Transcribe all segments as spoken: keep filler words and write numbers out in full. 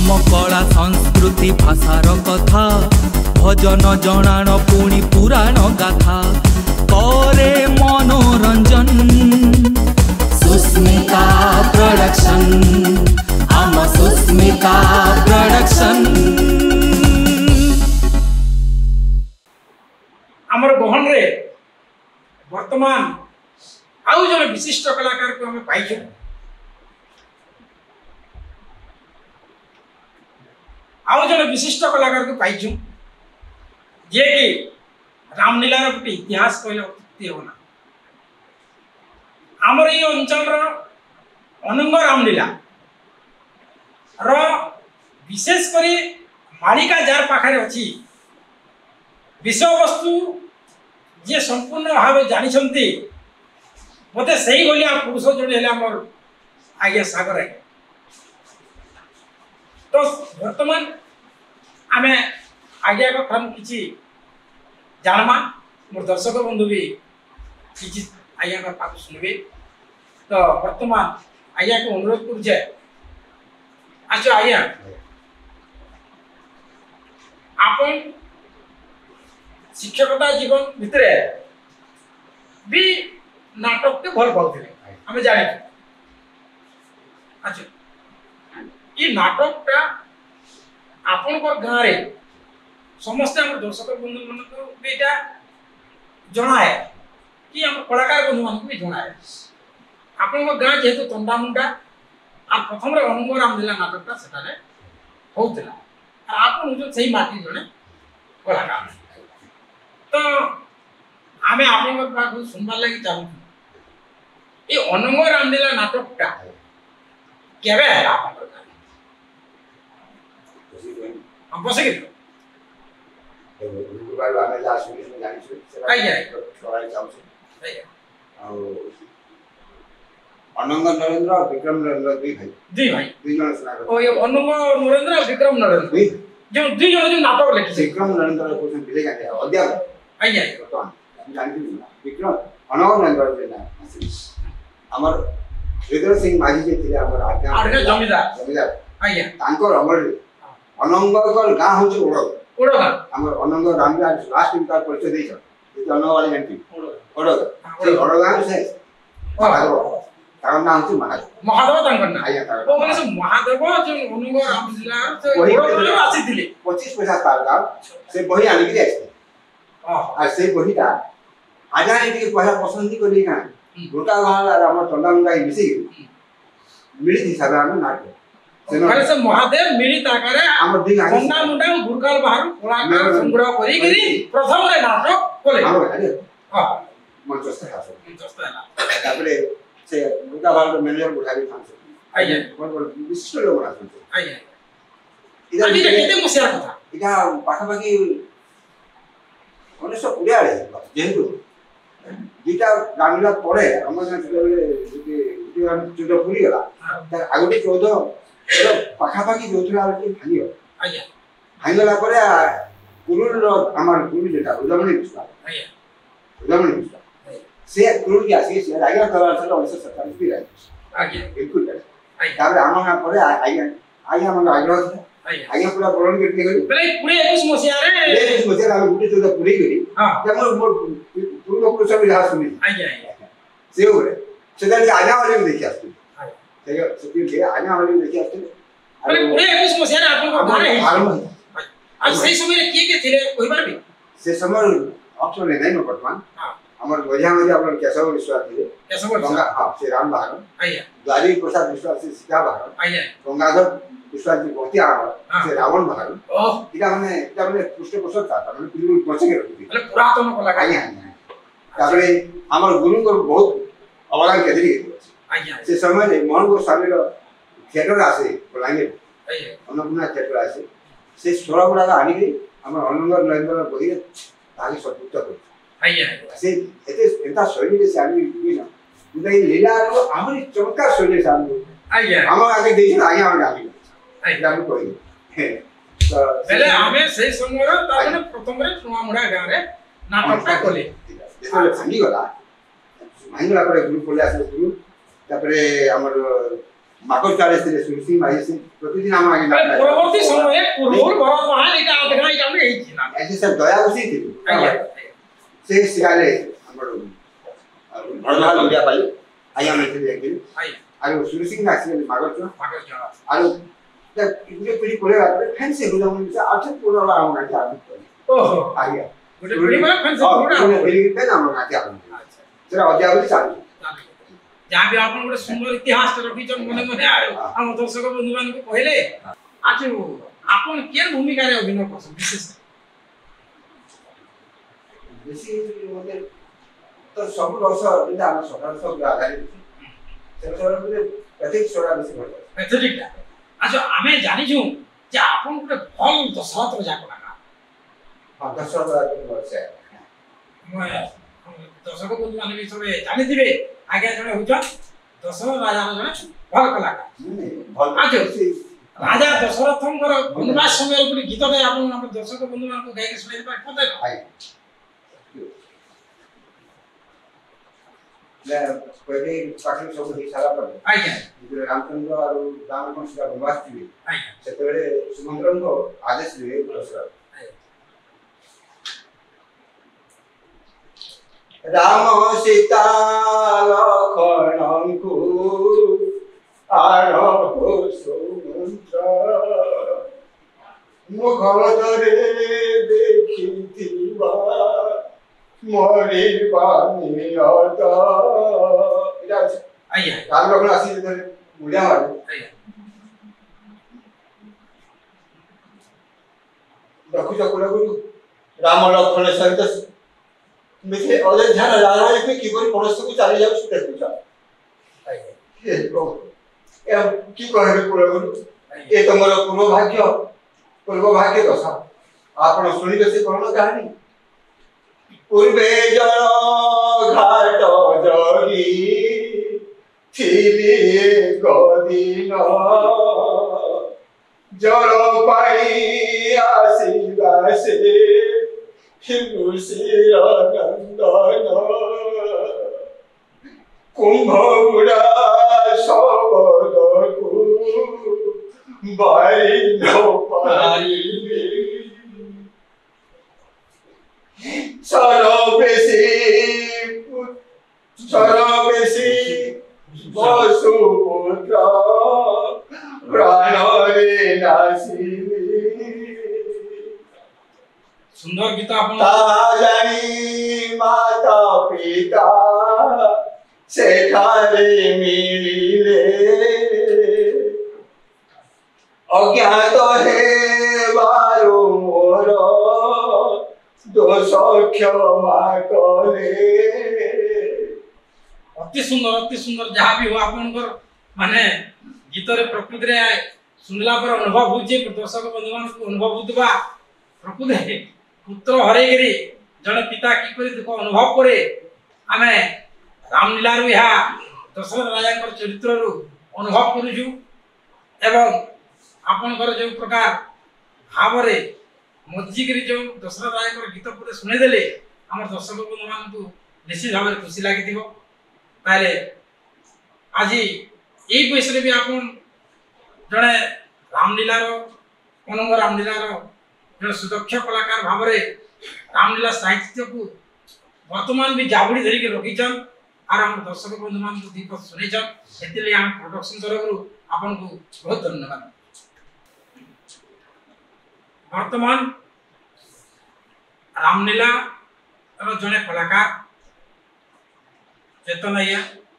आम कला संस्कृति भाषार कथा भजन जनाण पुणी पुराण गाथा करे मनोरंजन सुस्मिता प्रोडक्शन आम सुस्मिता प्रोडक्शन आमर गहन रे वर्तमान आउ जन विशिष्ट कलाकार को हमें पाइछु आउ जन विशिष्ट कलाकार को पाइछु जे कि रामलीला रो गोटे इतिहास कहले अत्युक्ति होना आमर ये अंचल रो अनंग रामलीला रो विशेष करी मालिका जार पाखरे अछि विषय वस्तु जे संपूर्ण भाव जानी मते सही भलिया पुरुष जोड़े हेला मोर आगे सागर है तो वर्तमान आमे आगे कथन किछि जानमा मोर दर्शक बंधु भी किछि आगे का पाक सुनबे तो वर्तमान आगे को अनुरोध कर जाए अच्छा आगे आपन शिक्षकता जीवन भितर भी नाटक के भल पाउथिले हमें जाने अच्छा ये नाटकटा आपन को गाँ रे समस्त हम दर्शक बंधु मन को बेटा जना है कि हम कलाकार बंधु मन को भी जना है आपन को गाँ जेतु तंडा मुंडा आ प्रथम रे अनंग रामलीला नाटकटा सेटाले होतला आ आपन जो सही माटी जने कलाकार तो आमे आपन पाख सुनबार लगी चाहू ये अनंग रामलीला नाटकटा केबे है आपन हम बसे के गुरुवार आमे ला सुनी सुनी जानी सुनी आई आई थोड़ा चाहू आई और अनंग नरेंद्र और विक्रम नरेंद्र दुई भाई जी भाई दुई जन सुना ओ ये अनंग नरेंद्र और विक्रम नरेंद्र जो दुई जन जो नाटक लिखि विक्रम नरेंद्र को बिले गाते अध्यापक आई आई तो हम जानती विक्रम अनंग नरेंद्र जे ना हमर हृदय सिंह माझी जे थिले हमर आज्ञा आज्ञा जमीदार जमीदार आई आई तांकर अमर अनंग कर गां होछ ओड़ ओड़ गां हमर अनंग रामलीला लास्ट दिन का परिचय देछ जे अनंग वाली जानती ओड़ ओड़ ओड़ गां से महादेव तार नाम होछ महादेव महादेव तांकर ना आया तार ओ माने से महादेव जो अनंग रामलीला से ओड़ गां आसी थिले पच्चीस पैसा पार गांव से बही आनी के आइछ आ से बहीटा आजा एटी पैसा पसंद करी का गोटा गाला हमर तंडा मुंडा मिसी मिली हिसाब हम नाटक माने से महादेव मिली ताकरे हमर दिन आगे तंडा मुंडा गुरकाल बाहर कलाकार संग्रह करी करी प्रथम रे नाटक कोले हमर अरे हां मंचस्थ हासो मंचस्थ है तापरे से गोटा बाहर मैनेजर बुढ़ारी थांसे आइए कोन कोन विशिष्ट लोग आछन आइए इधर इधर केते मुसिया कथा इटा पाखा पाखी उन्नीस सौ बीस आले जेहेतु जीटा रामलीला पड़े हमर गां चले जे हम चुड पुरी गला त आगोटे चौदह पाखा पाखी जोथरा के भांगियो आइया भांगला परे कुरुल हमर कुरुल जेटा उदमनी विश्वास आइया उदमनी विश्वास से कुरुल के आसी से आगे करा से उन्नीस सौ सैंतालीस भी रहे आइया बिल्कुल आइया तारे हमर गां परे आइया आइया हमर आग्रह था आइया आइया पूरा बरण करके गली पहले पूरे इक्कीस मसिया रे इक्कीस मसिया हम गुटे चौदह पूरी गली हां जब मोर पूर्व पुरुष भी रहा सुनी आइया आइया से ओरे से दल आजा वाले में देखि आस्ते आइया से सती के आजा वाले में देखि आस्ते पहले पूरे इक्कीस मसिया रे आपन को गाने है आज सही समय रे किए के थिले कोई बार भी से समय ऑप्शन ले नहीं वर्तमान हां हमर गोजा में अपन केशव विश्वास थिले केशव गंगा हां श्री राम बहादुर आइया द्वारी प्रसाद विश्वास से सीता बहादुर आइया गंगाधर विश्वास जी बहुत आ से रावण बहादुर ओह इटा माने इटा माने पृष्ठ पोषक था माने पूरी पछे के रखी पहले पुरातन कलाकार आइया तापरे हमर गुरु को बहुत अवदान केदरी आइया से समय रे मोहन गोस्वामी रो थिएटर आसे बोलांगे आइया अन्नपूर्णा थिएटर आसे से सोरा गुडा का आनी गई हमर अनंग नरेंद्र बही ताली सपुत कर आइया से एते एता शैली रे सामी भी ना उदय लीला रो हमरी चमत्कार शैली सामी आइया हम आगे देखि आगे हम आगे आइया हम कोई पहले हमें सही समय रे ताने प्रथम रे सुमा मुडा गां रे नाटकटा कोले जेतले भांगी गला भांगी गला परे ग्रुप कोले आसे ग्रुप तापरे हमर माको चाले से सुरसी माई से प्रतिदिन हम आगे अरे परवर्ती समय पूर्व भरत महान एटा देखा एटा में एई थी ना ऐसे सब दया उसी थी आज्ञा से सिगाले हमरो भरत लंबिया पाली आया में थे एक दिन आई आरो सुरसी ना से माको चो माको चो आरो तब इतने पीढ़ी कोले बात फैन से गुदा में से आठ पूरा वाला हम गाते आदमी ओहो आया गोटे पीढ़ी में फैन से पूरा हम पीढ़ी पे ना हम गाते आदमी अच्छा तेरा अध्यापक चालू जहाँ भी आपन गोटे सुंदर इतिहास रखी जन मने मने आयो हम दर्शक बंधु मान को कहले आछु आपन केन भूमिका रे अभिनय करछन विशेष बेसी म्हणजे तो सब रस बिना हम सकाळ सब आधारित से से प्रत्येक सोडा बेसी भर पैथेटिक टा अच्छा आमे जानि छु जे आपन गोटे भल दशरथ राजा को लगा हां दशरथ राजा को वर्षे मैं दर्शक बंधु मान भी सब जानि दिबे आगे जने होछ दशरथ राजा जने भल कलाकार भल आज राजा दशरथंकर वनवास समय ऊपर गीत रे आपन हम दर्शक बंधु मान को गाय के सुनाई पा पते आई ले पहिले पाखरे सब देख सारा पर आज्ञा इधर रामचंद्र और राम को सीता वनवास थी आज्ञा सेतेबेले सुमंत्रन को आदेश दिए दशरथ राम सीता लखन को आरो सुमंत्र मुखरे देखिथिबा मोरी बानी आता इटा आज्ञा राम लखन आसी इधर मुड़िया वाले आज्ञा देखु चकुला गुरु राम लखन सहित मिथे अयोध्या राजा के किबरी परस्त को चली जाउ सुते पूछा आज्ञा ए को ए की कहबे कुला गुरु ए तमरो पूर्व भाग्य पूर्व भाग्य दशा आपण सुनिबे से कोन कहानी पूर्वे जल घाट जगी थिली गदिन जल पाई आसीबा से हिमुसिर नंदन कुंभुड़ा सबद को बारी नो पारी सरबेसी सरबेसी वसुपुत्र प्राण रे नासी सुंदर गीत आपन ता जानी माता पिता सेठारे मिलिले अज्ञात हे बारो मोर दोष क्षमा करे अति सुंदर अति सुंदर जहाँ भी हो आपनकर माने गीत रे प्रकृति रे सुनला पर अनुभव हो जे दर्शक बंधु मान को अनुभव होतबा प्रकृति पुत्र हरे गिरी जने पिता की करी दुख अनुभव करे आमे रामलीला रु या दशरथ राजा कर चरित्र रु अनुभव करूछु एवं आपनकर जो प्रकार भावरे मज्जी करी जो दशरथ राजा कर गीत पुरे सुने देले हमर दर्शक बंधु मान को निश्चित भाव खुशी लागिथिबो ताले आज ए विषय भी आपन जने रामलीला रो अनंग रामलीला रो जने सुदक्ष कलाकार भावरे रामलीला साहित्य को वर्तमान भी जाबुड़ी धरी के रखिछन आर हम दर्शक बंधु मान को दीपक सुनेछन एतिले हम प्रोडक्शन तरफ रु आपन को बहुत धन्यवाद वर्तमान रामलीला रो जने कलाकार चेतन आया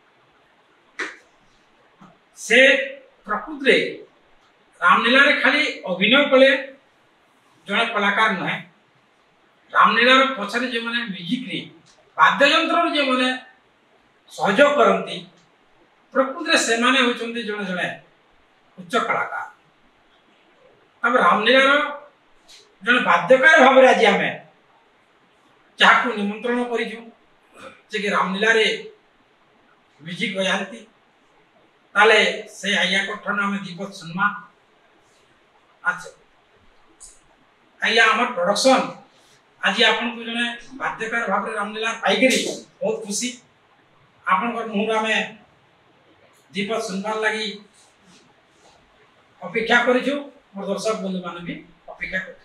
से प्रकृति रे रामलीला रे खाली अभिनय कले जने कलाकार नहे रामलीला रो पछरे जे माने म्यूजिक रे वाद्य यंत्र रे जे माने सहयोग करंती प्रकृति रे से माने होचंती जने जने उच्च कलाकार तब रामलीला रो जने वाद्यकार भाव रे आज हमें चाहू निमंत्रण करिजु जे कि रामलीला रे म्यूजिक बजाती ताले से आया कठन हमें दीपक सुनमा अच्छा आया हमर प्रोडक्शन आज आपन को जने वाद्यकार भाव रे रामलीला पाइकरी बहुत खुशी आपन को मुहरा में दीपक सुनबार लागि अपेक्षा करिछु मोर दर्शक बंधु मान भी अपेक्षा कर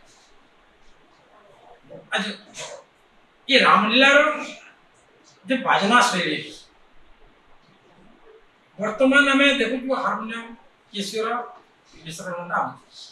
आज ये रामलीला रो जे बाजना शैली वर्तमान हमें देखु हारमोनियम केशर मिश्रण ना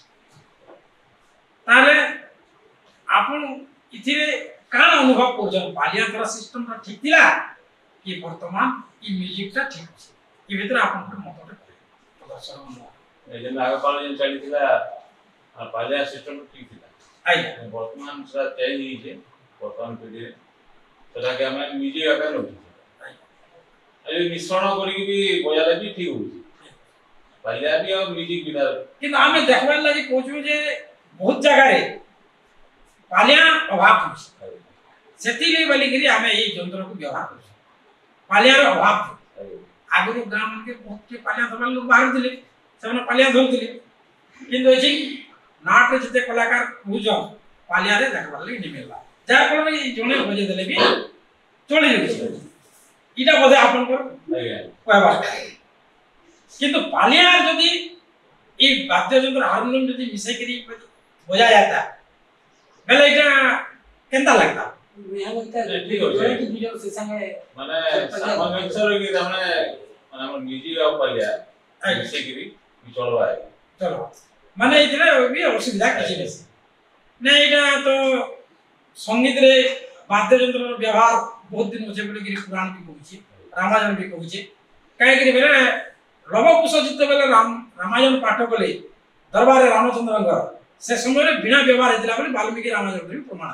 ताले आपन इथिरे काण अनुभव करजन बालियांतर सिस्टम रा ठीक थिला कि वर्तमान ई म्यूजिक ता ठीक अछि ई भीतर आपन मत प्रदर्शन ए जे आगे पाल जे चली थिला आ बालिया सिस्टम ठीक थिला आई वर्तमान सा चेंज ही जे वर्तमान पीढ़ी तरा के हमें म्यूजिक आगे नो आई मिश्रण करी भी बजाले भी ठीक होची बालिया भी और म्यूजिक बिना कि हमें देखबा लागि कोचु जे बहुत जगह रे पालिया अभाव अछि सेति ले बोली गिरी हमें ए यंत्र को व्यवहार कर पालिया रो अभाव आगु ग्राम के बहुत के पालिया धरल लोग बाहर दिले सेना पालिया धर दिले किंतु अछि नाट जते कलाकार बुझो पालिया रे देखबा लागि नि मिलला जा कोन जने बजे देले भी चली जाय इटा बोधे आपन को कहबा किंतु पालिया जदी ई वाद्य यंत्र हारमोनियम जदी मिसै करी बजा जाता बेले इटा केनता लगता यहाँ लगता है ठीक हो जाए कि वीडियो से संगे माने सामंजस्य रे कि हमने माने हमर म्यूजिक आ पालिया मिसै करी चलवा है चलो माने इतने भी असुविधा किछि नै नै इटा तो संगीत रे वाद्य यंत्र व्यवहार बहुत दिन होचे बोले कि पुराण भी कहूची रामायण भी कहूची काहे कि बेले लव कुश जिते बेले राम रामायण पाठ बोले दरबार रामचंद्रंगर से समय रे बिना व्यवहार हेतिला बोले वाल्मीकि रामायण भी प्रमाण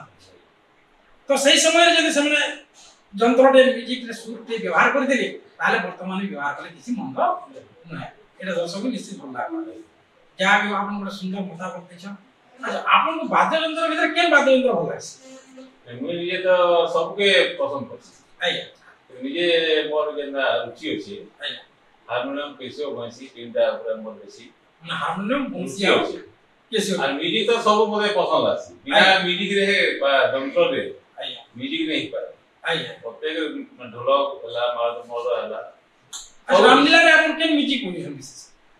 तो सही समय रे जदि समने यंत्र रे म्यूजिक रे सुर रे व्यवहार कर देले ताले वर्तमान व्यवहार करे किछि मंद नै एटा दर्शक निश्चित भल लागबा जा भी आपन को सुंदर मुताबिक देखो अच्छा आपन को वाद्य यंत्र भीतर केन वाद्य यंत्र भल लागे मुझे तो सबके पसंद करछि आइया मुझे मोर जेना रुचि अछि आइया हारमोनियम केसो बंसी तीनटा पूरा मोर बेसी ना हारमोनियम बंसी अछि केसो और म्यूजिक तो सब मोरे पसंद अछि बिना म्यूजिक रे बा यंत्र रे आइया म्यूजिक नहीं पाए आइया प्रत्येक ढोलक हला मार मोर हला रामलीला रे आपन केन म्यूजिक कोनी विशेष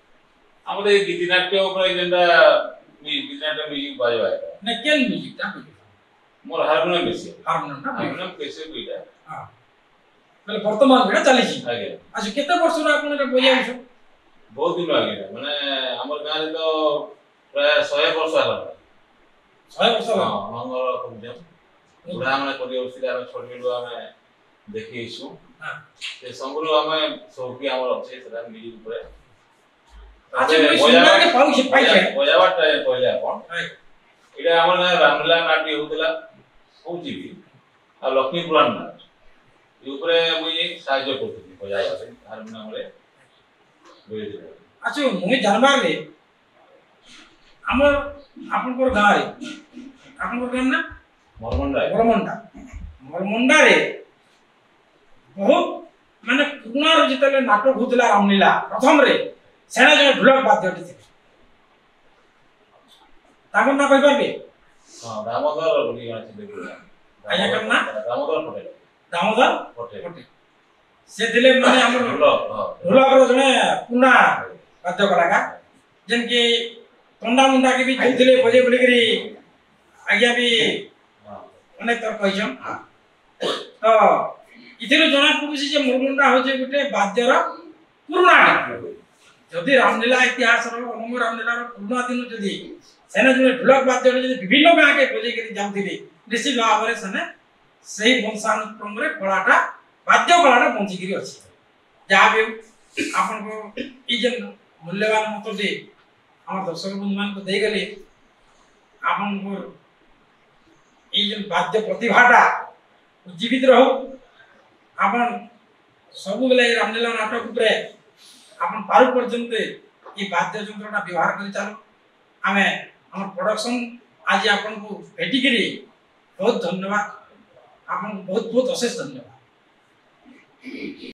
हमरे गीतनाट्य ऊपर जेंदा गीतनाट्य म्यूजिक बाजवा है ना केन म्यूजिक ता मोर हारमोनियम बेसी हारमोनियम ता हारमोनियम कैसे बीटा हां मतलब वर्तमान में चली छी आगे आज केते वर्ष रे आपन रे बजाउ छ बहुत दिन आगे माने हमर गां रे तो प्राय सौ वर्ष आला सौ वर्ष आला हां मंगल पूजा बुढ़ा माने करी ओसिला में छोड़ गेलु हमें देखिसु हां से संगरो हमें सौकी हमर अछि सेटा म्यूजिक ऊपर अच्छा कोई सुंदर के पाउ छै पाइ छै बजावा ट्राई पहिले अपन इडा हमर गां रामलीला नाट्य होतला होउची भी आ लक्ष्मी पुराण नाट ऊपरे मुई साहाय्य करथि बजावा रे हारमोनियम रे बोले अच्छा मुई जानबार रे हमर आपन को गां रे आपन को गां ना मरमंडा मरमंडा मरमंडा रे बहुत माने पुराण रे जतले नाटक होतला रामलीला प्रथम रे सेना जो ढोलक वाद्यटी थे ताको ना कहि परबे हां दामोदर बोली अछि देखो आया करना दामोदर पटेल दामोदर पटेल से दिले माने हमर ढोलक हां ढोलक रो जने पुना वाद्य कलाकार जन के तंडा मुंडा के भी दिले बजे बोली करी आज्ञा भी हां अनेक तर कहिजम तो इथिरो जना पुछि जे मुरमुंडा हो जे गुटे वाद्यर पुराना जदि रामलीला इतिहास रो अनुम रामलीला रो पुराना दिन जदि सेना जने ढोलक वाद्य जदि विभिन्न गां के बजे करी जाउथिले निश्चित भाव रे सने सही वंशानुक्रम रे कलाटा वाद्य कलाटा पहुंची गिरी अछि जा भी आपन को ई जन मूल्यवान मत दे हमर दर्शक बंधु मान को दे गेले आपन को ई जन वाद्य प्रतिभाटा जीवित रहू आपन सब बेले रामलीला नाटक ऊपर आपन पारु पर्यंत ई वाद्य यंत्रटा व्यवहार करि चालू हमें हमर प्रोडक्शन आज आपन को भेटी गिरी बहुत धन्यवाद आपन बहुत बहुत अशेष धन्यवाद।